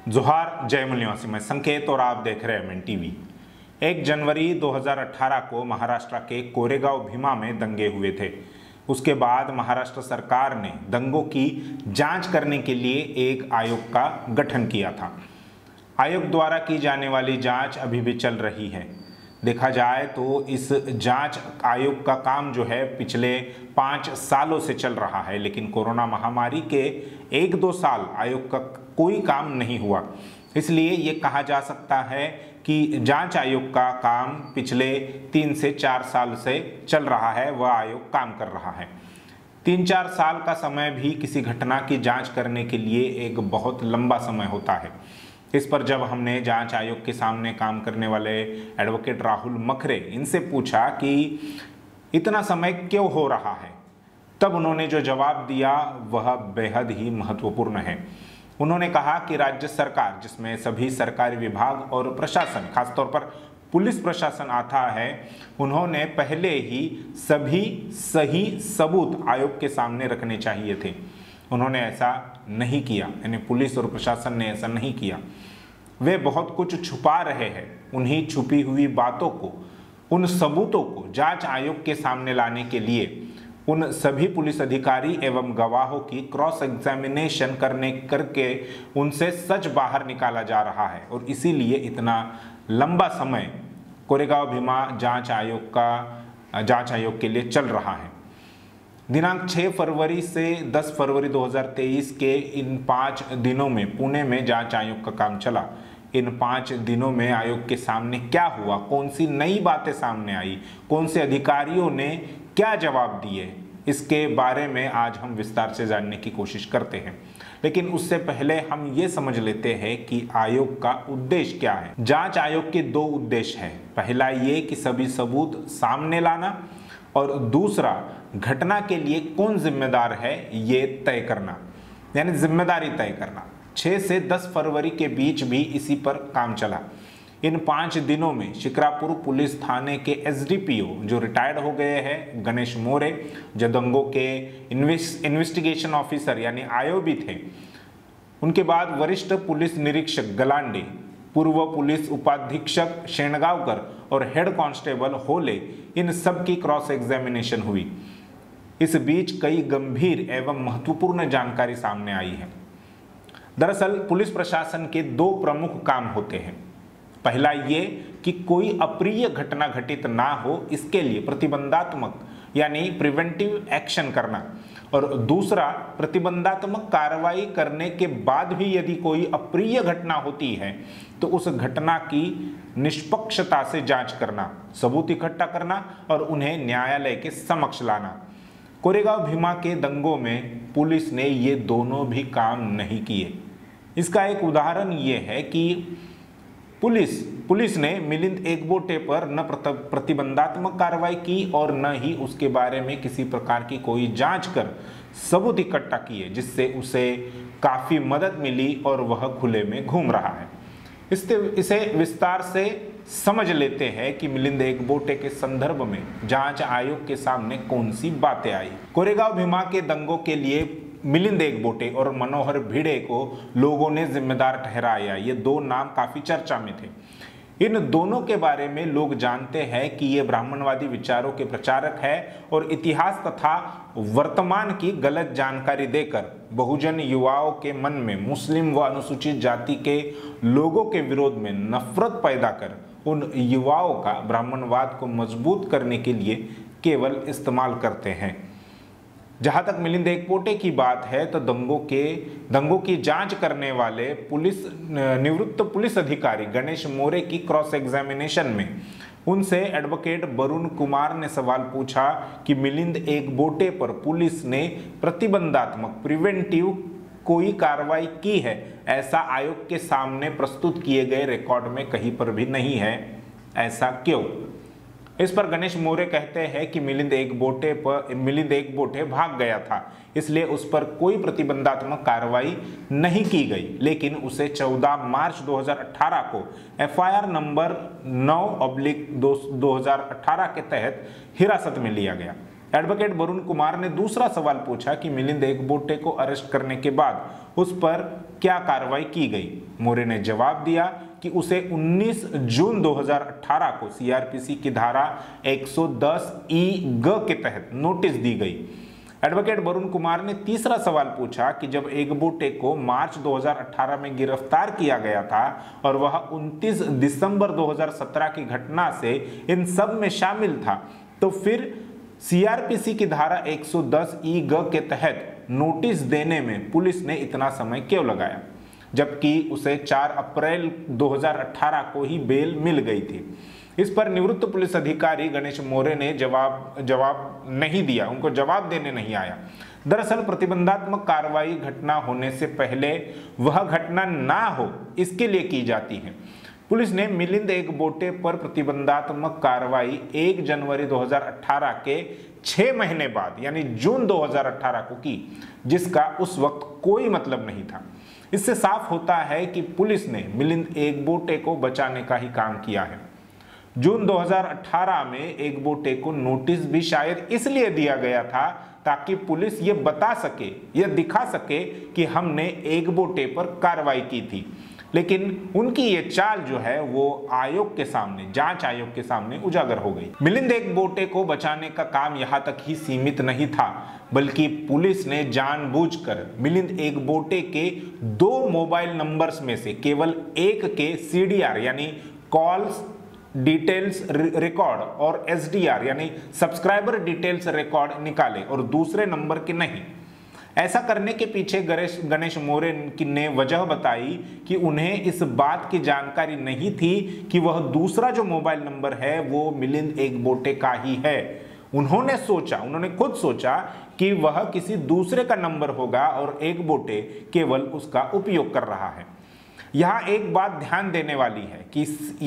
जोहार, जय निवासी, मैं संकेत और आप देख रहे हैं एमएन टीवी। 1 जनवरी 2018 को महाराष्ट्र के कोरेगांव भीमा में दंगे हुए थे। उसके बाद महाराष्ट्र सरकार ने दंगों की जांच करने के लिए एक आयोग का गठन किया था। आयोग द्वारा की जाने वाली जांच अभी भी चल रही है। देखा जाए तो इस जांच आयोग का काम जो है पिछले 5 सालों से चल रहा है, लेकिन कोरोना महामारी के 1-2 साल आयोग का कोई काम नहीं हुआ। इसलिए ये कहा जा सकता है कि जांच आयोग का काम पिछले 3 से 4 साल से चल रहा है, वह आयोग काम कर रहा है। 3-4 साल का समय भी किसी घटना की जांच करने के लिए एक बहुत लंबा समय होता है। इस पर जब हमने जांच आयोग के सामने काम करने वाले एडवोकेट राहुल मखरे इनसे पूछा कि इतना समय क्यों हो रहा है, तब उन्होंने जो जवाब दिया वह बेहद ही महत्वपूर्ण है। उन्होंने कहा कि राज्य सरकार, जिसमें सभी सरकारी विभाग और प्रशासन, खासतौर पर पुलिस प्रशासन आता है, उन्होंने पहले ही सभी सही सबूत आयोग के सामने रखने चाहिए थे। उन्होंने ऐसा नहीं किया, यानी पुलिस और प्रशासन ने ऐसा नहीं किया। वे बहुत कुछ छुपा रहे हैं। उन्हीं छुपी हुई बातों को, उन सबूतों को जांच आयोग के सामने लाने के लिए उन सभी पुलिस अधिकारी एवं गवाहों की क्रॉस एग्जामिनेशन करके उनसे सच बाहर निकाला जा रहा है, और इसीलिए इतना लंबा समय कोरेगांव भीमा जांच आयोग के लिए चल रहा है। दिनांक 6 फरवरी से 10 फरवरी 2023 के इन 5 दिनों में पुणे में जांच आयोग का काम चला। इन 5 दिनों में आयोग के सामने क्या हुआ, कौन सी नई बातें सामने आई, कौन से अधिकारियों ने क्या जवाब दिए, इसके बारे में आज हम विस्तार से जानने की कोशिश करते हैं। लेकिन उससे पहले हम ये समझ लेते हैं कि आयोग का उद्देश्य क्या है। जांच आयोग के 2 उद्देश्य हैं। पहला ये कि सभी सबूत सामने लाना, और दूसरा घटना के लिए कौन जिम्मेदार है ये तय करना, यानी जिम्मेदारी तय करना। 6 से 10 फरवरी के बीच भी इसी पर काम चला। इन 5 दिनों में शिक्रापुर पुलिस थाने के एसडीपीओ, जो रिटायर्ड हो गए हैं, गणेश मोरे, जो दंगों के इन्वेस्टिगेशन ऑफिसर यानी आईओबी थे, उनके बाद वरिष्ठ पुलिस निरीक्षक गलांडे, पूर्व पुलिस उपाधीक्षक शेणगांवकर और हेड कांस्टेबल होले, इन सब की क्रॉस एग्जामिनेशन हुई। इस बीच कई गंभीर एवं महत्वपूर्ण जानकारी सामने आई है। दरअसल पुलिस प्रशासन के 2 प्रमुख काम होते हैं। पहला ये कि कोई अप्रिय घटना घटित ना हो, इसके लिए प्रतिबंधात्मक यानी प्रिवेंटिव एक्शन करना, और दूसरा प्रतिबंधात्मक कार्रवाई करने के बाद भी यदि कोई अप्रिय घटना होती है तो उस घटना की निष्पक्षता से जांच करना, सबूत इकट्ठा करना और उन्हें न्यायालय के समक्ष लाना। कोरेगांव भीमा के दंगों में पुलिस ने ये दोनों भी काम नहीं किए। इसका एक उदाहरण ये है कि पुलिस ने मिलिंद एकबोटे पर न प्रतिबंधात्मक कार्रवाई की और न ही उसके बारे में किसी प्रकार की कोई जांच कर सबूत इकट्ठा किए, जिससे उसे काफी मदद मिली और वह खुले में घूम रहा है। इसे विस्तार से समझ लेते हैं कि मिलिंद एकबोटे के संदर्भ में जांच आयोग के सामने कौन सी बातें आई। कोरेगांव भीमा के दंगों के लिए मिलिंद एकबोटे और मनोहर भिड़े को लोगों ने जिम्मेदार ठहराया। ये 2 नाम काफी चर्चा में थे। इन दोनों के बारे में लोग जानते हैं कि ये ब्राह्मणवादी विचारों के प्रचारक है और इतिहास तथा वर्तमान की गलत जानकारी देकर बहुजन युवाओं के मन में मुस्लिम व अनुसूचित जाति के लोगों के विरोध में नफरत पैदा कर उन युवाओं का ब्राह्मणवाद को मजबूत करने के लिए केवल इस्तेमाल करते हैं। जहां तक मिलिंद एकबोटे की बात है तो दंगों की जांच करने वाले निवृत्त पुलिस अधिकारी गणेश मोरे की क्रॉस एग्जामिनेशन में उनसे एडवोकेट वरुण कुमार ने सवाल पूछा कि मिलिंद एकबोटे पर पुलिस ने प्रतिबंधात्मक प्रिवेंटिव कोई कार्रवाई की है, ऐसा आयोग के सामने प्रस्तुत किए गए रिकॉर्ड में कहीं पर भी नहीं है, ऐसा क्यों? इस पर गणेश मोरे कहते हैं कि मिलिंद एकबोटे भाग गया था, इसलिए उस पर कोई प्रतिबंधात्मक कार्रवाई नहीं की गई, लेकिन उसे 14 मार्च 2018 को एफआईआर नंबर 9/2018 के तहत हिरासत में लिया गया। एडवोकेट वरुण कुमार ने दूसरा सवाल पूछा कि मिलिंद एकबोटे को अरेस्ट करने के बाद उस पर क्या कार्रवाई की गई। मौर्य ने जवाब दिया कि उसे 19 जून 2018 को सीआरपीसी की धारा 110(e)(g) के तहत नोटिस दी गई। एडवोकेट वरुण कुमार ने तीसरा सवाल पूछा कि जब एगबोटे को मार्च 2018 में गिरफ्तार किया गया था और वह 29 दिसंबर 2017 की घटना से इन सब में शामिल था, तो फिर सीआरपीसी की धारा 110(e)(g) के तहत नोटिस देने में पुलिस ने इतना समय क्यों लगाया, जबकि उसे 4 अप्रैल 2018 को ही बेल मिल गई थी। इस पर निवृत्त पुलिस अधिकारी गणेश मौर्य ने जवाब नहीं दिया, उनको जवाब देने नहीं आया। दरअसल प्रतिबंधात्मक कार्रवाई घटना होने से पहले वह घटना ना हो इसके लिए की जाती है। पुलिस ने मिलिंद एगबोटे पर प्रतिबंधात्मक कार्रवाई 1 जनवरी 2018 के 6 महीने बाद यानी जून 2018 को की, जिसका उस वक्त कोई मतलब नहीं था। इससे साफ होता है कि पुलिस ने मिलिंद एगबोटे को बचाने का ही काम किया है। जून 2018 में एगबोटे को नोटिस भी शायद इसलिए दिया गया था ताकि पुलिस ये बता सके, यह दिखा सके कि हमने एगबोटे पर कार्रवाई की थी। लेकिन उनकी ये चाल जो है वो आयोग के सामने, जांच आयोग के सामने उजागर हो गई। मिलिंद एगबोटे को बचाने का काम यहाँ तक ही सीमित नहीं था, बल्कि पुलिस ने जानबूझकर मिलिंद एगबोटे के 2 मोबाइल नंबर्स में से केवल एक के CDR यानी कॉल्स डिटेल्स रिकॉर्ड और SDR यानी सब्सक्राइबर डिटेल्स रिकॉर्ड निकाले और दूसरे नंबर के नहीं। ऐसा करने के पीछे गणेश मौर्य ने वजह बताई कि उन्हें इस बात की जानकारी नहीं थी कि वह दूसरा जो मोबाइल नंबर है वो मिलिंद एगबोटे का ही है। उन्होंने खुद सोचा कि वह किसी दूसरे का नंबर होगा और एगबोटे केवल उसका उपयोग कर रहा है। यहाँ एक बात ध्यान देने वाली है कि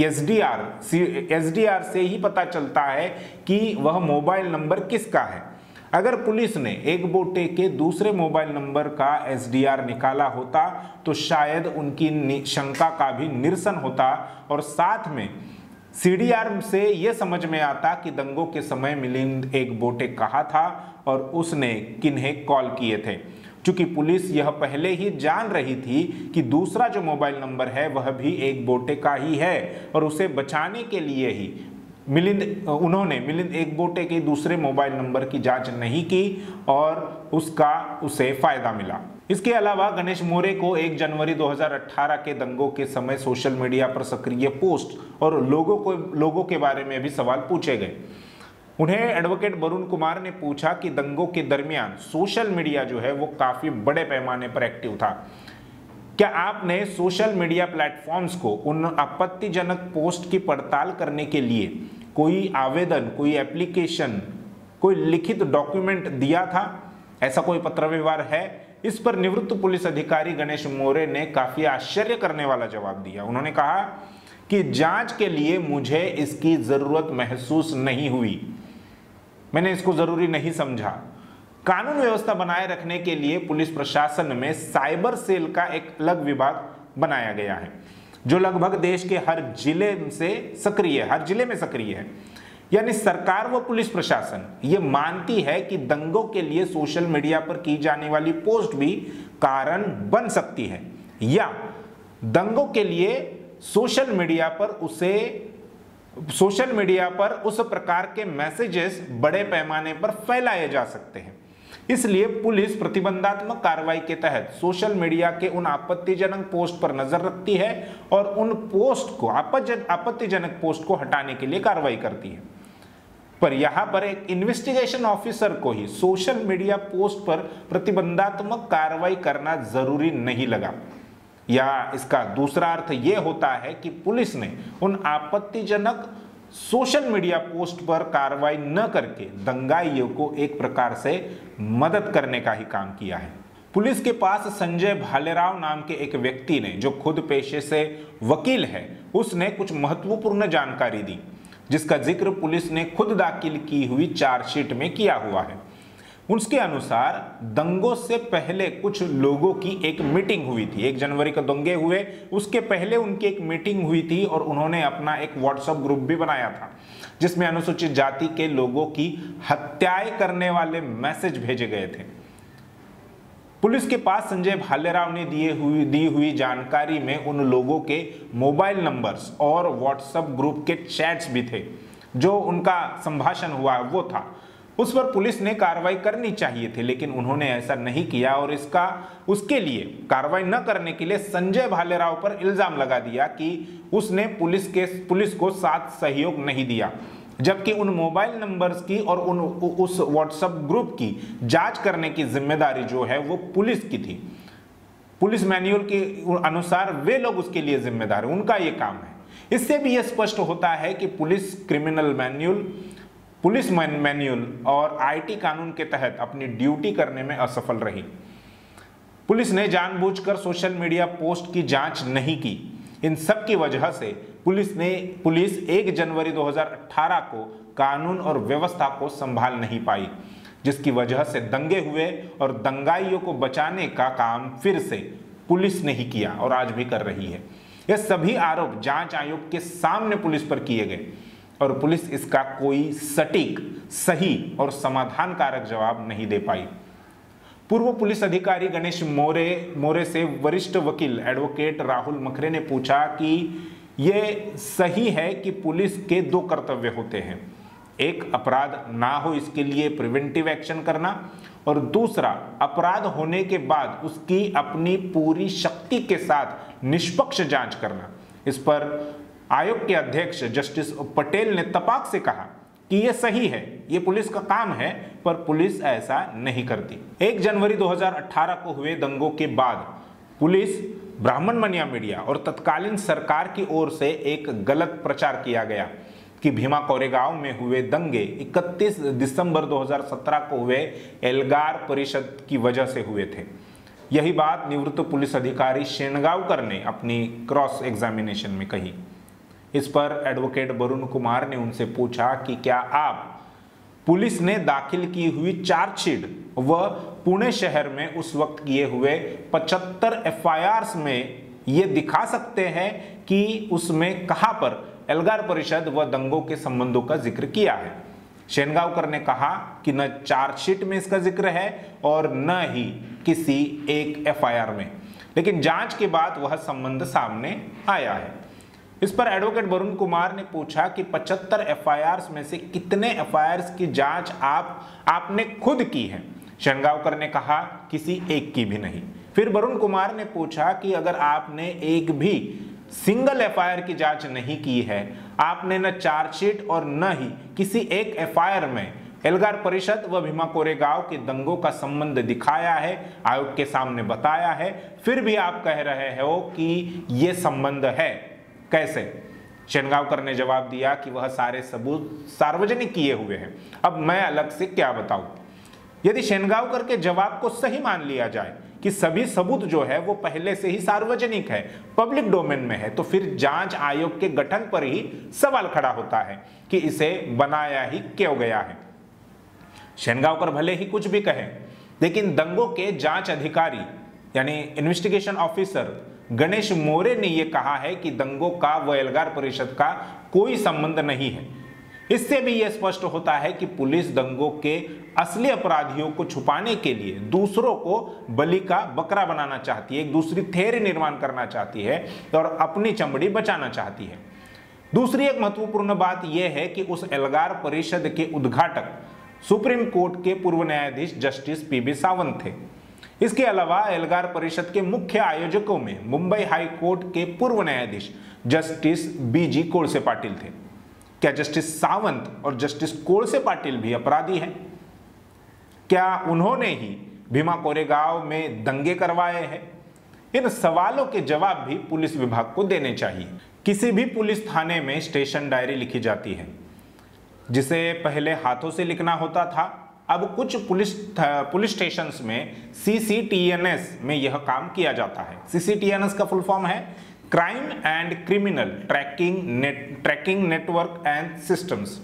SDR से ही पता चलता है कि वह मोबाइल नंबर किसका है। अगर पुलिस ने एगबोटे के दूसरे मोबाइल नंबर का SDR निकाला होता तो शायद उनकी शंका का भी निरसन होता और साथ में CDR से यह समझ में आता कि दंगों के समय मिलिंद एगबोटे कहाँ था और उसने किन्हें कॉल किए थे। चूंकि पुलिस यह पहले ही जान रही थी कि दूसरा जो मोबाइल नंबर है वह भी एगबोटे का ही है और उसे बचाने के लिए ही उन्होंने मिलिंद एगबोटे के दूसरे मोबाइल नंबर की जांच नहीं की और उसे फायदा मिला। इसके अलावा गणेश मौर्य को 1 जनवरी 2018 के दंगों के समय सोशल मीडिया पर सक्रिय पोस्ट और लोगों के बारे में भी सवाल पूछे गए। उन्हें एडवोकेट वरुण कुमार ने पूछा कि दंगों के दरमियान सोशल मीडिया जो है वो काफी बड़े पैमाने पर एक्टिव था। क्या आपने सोशल मीडिया प्लेटफॉर्म्स को उन आपत्तिजनक पोस्ट की पड़ताल करने के लिए कोई आवेदन, कोई एप्लीकेशन, कोई लिखित डॉक्यूमेंट दिया था? ऐसा कोई पत्र व्यवहार है? इस पर निवृत्त पुलिस अधिकारी गणेश मौर्य ने काफी आश्चर्य करने वाला जवाब दिया। उन्होंने कहा कि जांच के लिए मुझे इसकी जरूरत महसूस नहीं हुई, मैंने इसको जरूरी नहीं समझा। कानून व्यवस्था बनाए रखने के लिए पुलिस प्रशासन में साइबर सेल का एक अलग विभाग बनाया गया है जो लगभग देश के हर जिले में सक्रिय है। यानी सरकार व पुलिस प्रशासन ये मानती है कि दंगों के लिए सोशल मीडिया पर की जाने वाली पोस्ट भी कारण बन सकती है या दंगों के लिए सोशल मीडिया पर उस प्रकार के मैसेजेस बड़े पैमाने पर फैलाए जा सकते हैं। इसलिए पुलिस प्रतिबंधात्मक कार्रवाई के तहत सोशल मीडिया के उन आपत्तिजनक पोस्ट पर नजर रखती है और उन पोस्ट को आपत्तिजनक पोस्ट को हटाने के लिए कार्रवाई करती है। पर यहां पर एक इन्वेस्टिगेशन ऑफिसर को ही सोशल मीडिया पोस्ट पर प्रतिबंधात्मक कार्रवाई करना जरूरी नहीं लगा, या इसका दूसरा अर्थ यह होता है कि पुलिस ने उन आपत्तिजनक सोशल मीडिया पोस्ट पर कार्रवाई न करके दंगाइयों को एक प्रकार से मदद करने का ही काम किया है। पुलिस के पास संजय भालेराव नाम के एक व्यक्ति ने, जो खुद पेशे से वकील है, उसने कुछ महत्वपूर्ण जानकारी दी जिसका जिक्र पुलिस ने खुद दाखिल की हुई चार्जशीट में किया हुआ है। उसके अनुसार दंगों से पहले कुछ लोगों की एक मीटिंग हुई थी। 1 जनवरी को दंगे हुए, उसके पहले उनकी एक मीटिंग हुई थी और उन्होंने अपना एक व्हाट्सएप ग्रुप भी बनाया था जिसमें अनुसूचित जाति के लोगों की हत्याएं करने वाले मैसेज भेजे गए थे। पुलिस के पास संजय भालेराव ने दी हुई जानकारी में उन लोगों के मोबाइल नंबर्स और व्हाट्सएप ग्रुप के चैट्स भी थे, जो उनका संभाषण हुआ वो था। उस पर पुलिस ने कार्रवाई करनी चाहिए थी, लेकिन उन्होंने ऐसा नहीं किया और उसके लिए कार्रवाई न करने के लिए संजय भालेराव पर इल्जाम लगा दिया कि उसने पुलिस को साथ सहयोग नहीं दिया, जबकि उन मोबाइल नंबर्स की और उस व्हाट्सएप ग्रुप की जांच करने की जिम्मेदारी जो है वो पुलिस की थी। पुलिस मैनुअल के अनुसार वे लोग उसके लिए जिम्मेदार हैं, उनका ये काम है। इससे भी यह स्पष्ट होता है कि पुलिस मैनुअल और आईटी कानून के तहत अपनी ड्यूटी करने में असफल रही। पुलिस ने जानबूझकर सोशल मीडिया पोस्ट की जांच नहीं की। इन सब की वजह से पुलिस 1 जनवरी 2018 को कानून और व्यवस्था को संभाल नहीं पाई, जिसकी वजह से दंगे हुए और दंगाइयों को बचाने का काम फिर से पुलिस ने ही किया और आज भी कर रही है। ये सभी आरोप जांच आयोग के सामने पुलिस पर किए गए और पुलिस इसका कोई सटीक, सही और समाधानकारक जवाब नहीं दे पाई। पूर्व पुलिस अधिकारी गणेश मोरे से वरिष्ठ वकील एडवोकेट राहुल मखरे ने पूछा कि यह सही है कि पुलिस के 2 कर्तव्य होते हैं, एक अपराध ना हो इसके लिए प्रिवेंटिव एक्शन करना और दूसरा अपराध होने के बाद उसकी अपनी पूरी शक्ति के साथ निष्पक्ष जांच करना। इस पर आयोग के अध्यक्ष जस्टिस पटेल ने तपाक से कहा कि यह सही है, यह पुलिस का काम है, पर पुलिस ऐसा नहीं करती। 1 जनवरी 2018 को हुए दंगों के बाद पुलिस, ब्राह्मण मनिया मीडिया और तत्कालीन सरकार की ओर से एक गलत प्रचार किया गया कि भीमा कोरेगांव में हुए दंगे 31 दिसंबर 2017 को हुए एल्गार परिषद की वजह से हुए थे। यही बात निवृत्त पुलिस अधिकारी शेनगांवकर ने अपनी क्रॉस एग्जामिनेशन में कही। इस पर एडवोकेट वरुण कुमार ने उनसे पूछा कि क्या आप पुलिस ने दाखिल की हुई चार्जशीट व पुणे शहर में उस वक्त किए हुए 75 एफआईआर्स में ये दिखा सकते हैं कि उसमें कहां पर एल्गार परिषद व दंगों के संबंधों का जिक्र किया है। शेनगांवकर ने कहा कि न चार्जशीट में इसका जिक्र है और न ही किसी एक एफआईआर में, लेकिन जांच के बाद वह संबंध सामने आया है। इस पर एडवोकेट वरुण कुमार ने पूछा कि 75 एफआईआर्स में से कितने एफआईआर्स की जांच आपने खुद की है। शेनगांवकर ने कहा किसी एक की भी नहीं। फिर वरुण कुमार ने पूछा कि अगर आपने एक भी सिंगल एफआईआर की जांच नहीं की है, आपने न चार्जशीट और न ही किसी एक एफआईआर में एल्गार परिषद व भीमा कोरेगांव के दंगों का संबंध दिखाया है, आयोग के सामने बताया है, फिर भी आप कह रहे हो कि ये संबंध है, कैसे? शेनगांवकर ने जवाब दिया कि वह सारे सबूत सार्वजनिक किए हुए हैं। अब मैं अलग से क्या बताऊं? यदि शेनगांवकर के जवाब को सही मान लिया जाए कि सभी सबूत जो है वो पहले से ही सार्वजनिक है, पब्लिक डोमेन में है, तो फिर जांच आयोग के गठन पर ही सवाल खड़ा होता है कि इसे बनाया ही क्यों गया है। शेनगांवकर भले ही कुछ भी कहे, लेकिन दंगों के जांच अधिकारी यानी इन्वेस्टिगेशन ऑफिसर गणेश मोरे ने यह कहा है कि दंगों का व एल्गार परिषद का कोई संबंध नहीं है। इससे भी यह स्पष्ट होता है कि पुलिस दंगों के असली अपराधियों को छुपाने के लिए दूसरों को बलि का बकरा बनाना चाहती है, एक दूसरी थ्योरी निर्माण करना चाहती है और अपनी चमड़ी बचाना चाहती है। दूसरी एक महत्वपूर्ण बात यह है कि उस एल्गार परिषद के उद्घाटक सुप्रीम कोर्ट के पूर्व न्यायाधीश जस्टिस पीबी सावंत थे। इसके अलावा एल्गार परिषद के मुख्य आयोजकों में मुंबई हाई कोर्ट के पूर्व न्यायाधीश जस्टिस बीजी कोळसे पाटिल थे। क्या जस्टिस सावंत और जस्टिस कोळसे पाटिल भी अपराधी हैं? क्या उन्होंने ही भीमा कोरेगांव में दंगे करवाए हैं? इन सवालों के जवाब भी पुलिस विभाग को देने चाहिए। किसी भी पुलिस थाने में स्टेशन डायरी लिखी जाती है, जिसे पहले हाथों से लिखना होता था। अब कुछ पुलिस स्टेशंस में सीसीटीएनएस में यह काम किया जाता है। सीसीटीएनएस का फुल फॉर्म है crime and criminal tracking network and systems.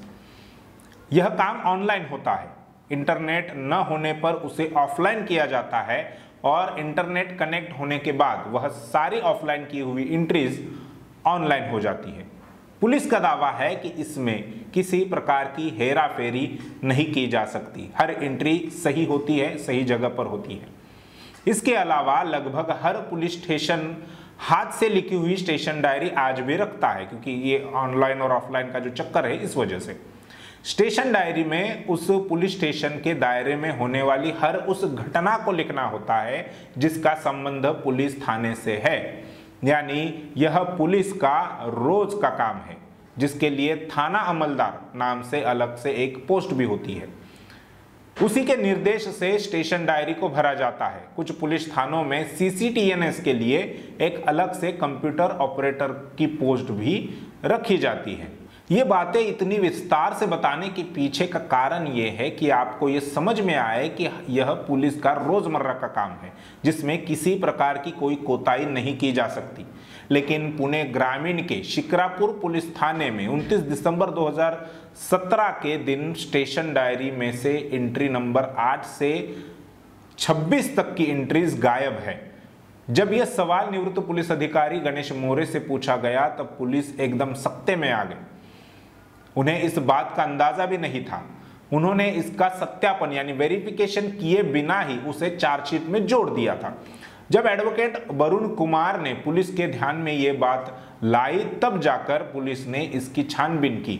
यह काम ऑनलाइन होता है, इंटरनेट न होने पर उसे ऑफलाइन किया जाता है और इंटरनेट कनेक्ट होने के बाद वह सारी ऑफलाइन की हुई एंट्रीज ऑनलाइन हो जाती है। पुलिस का दावा है कि इसमें किसी प्रकार की हेरा फेरी नहीं की जा सकती, हर एंट्री सही होती है, सही जगह पर होती है। इसके अलावा लगभग हर पुलिस स्टेशन हाथ से लिखी हुई स्टेशन डायरी आज भी रखता है, क्योंकि ये ऑनलाइन और ऑफलाइन का जो चक्कर है इस वजह से। स्टेशन डायरी में उस पुलिस स्टेशन के दायरे में होने वाली हर उस घटना को लिखना होता है जिसका संबंध पुलिस थाने से है, यानी यह पुलिस का रोज का काम है, जिसके लिए थाना अमलदार नाम से अलग से एक पोस्ट भी होती है। उसी के निर्देश से स्टेशन डायरी को भरा जाता है। कुछ पुलिस थानों में CCTNS के लिए एक अलग से कंप्यूटर ऑपरेटर की पोस्ट भी रखी जाती है। ये बातें इतनी विस्तार से बताने के पीछे का कारण ये है कि आपको ये समझ में आए कि यह पुलिस का रोजमर्रा का काम है, जिसमें किसी प्रकार की कोई कोताही नहीं की जा सकती। लेकिन पुणे ग्रामीण के शिक्रापुर पुलिस थाने में 29 दिसंबर 2017 के दिन स्टेशन डायरी में से एंट्री नंबर 8 से 26 तक की एंट्रीज गायब है। जब यह सवाल निवृत्त पुलिस अधिकारी गणेश मोरे से पूछा गया तब पुलिस एकदम सख्ते में आ गई। उन्हें इस बात का अंदाजा भी नहीं था। उन्होंने इसका सत्यापन यानी वेरिफिकेशन किए बिना ही उसे चार्जशीट में जोड़ दिया था। जब एडवोकेट वरुण कुमार ने पुलिस के ध्यान में ये बात लाई तब जाकर पुलिस ने इसकी छानबीन की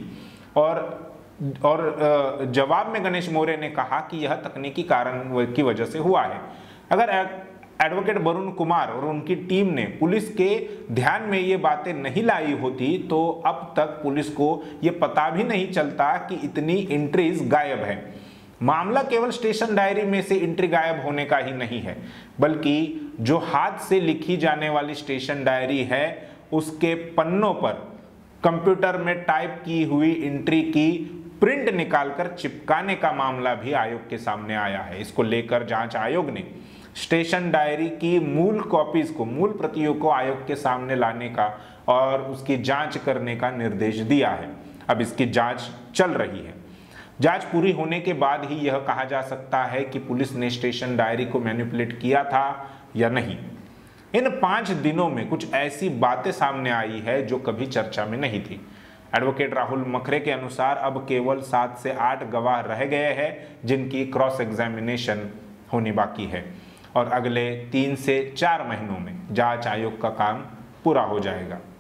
और जवाब में गणेश मोरे ने कहा कि यह तकनीकी कारण की वजह से हुआ है। अगर एडवोकेट वरुण कुमार और उनकी टीम ने पुलिस के ध्यान में ये बातें नहीं लाई होती तो अब तक पुलिस को ये पता भी नहीं चलता कि इतनी एंट्रीज गायब है। मामला केवल स्टेशन डायरी में से एंट्री गायब होने का ही नहीं है, बल्कि जो हाथ से लिखी जाने वाली स्टेशन डायरी है उसके पन्नों पर कंप्यूटर में टाइप की हुई एंट्री की प्रिंट निकालकर चिपकाने का मामला भी आयोग के सामने आया है। इसको लेकर जांच आयोग ने स्टेशन डायरी की मूल कॉपीज को, मूल प्रतियों को आयोग के सामने लाने का और उसकी जांच करने का निर्देश दिया है। अब इसकी जांच चल रही है। जांच पूरी होने के बाद ही यह कहा जा सकता है कि पुलिस ने स्टेशन डायरी को मैनिपुलेट किया था या नहीं। इन 5 दिनों में कुछ ऐसी बातें सामने आई है जो कभी चर्चा में नहीं थी। एडवोकेट राहुल मखरे के अनुसार अब केवल 7 से 8 गवाह रह गए हैं जिनकी क्रॉस एग्जामिनेशन होनी बाकी है और अगले 3 से 4 महीनों में जांच आयोग का काम पूरा हो जाएगा।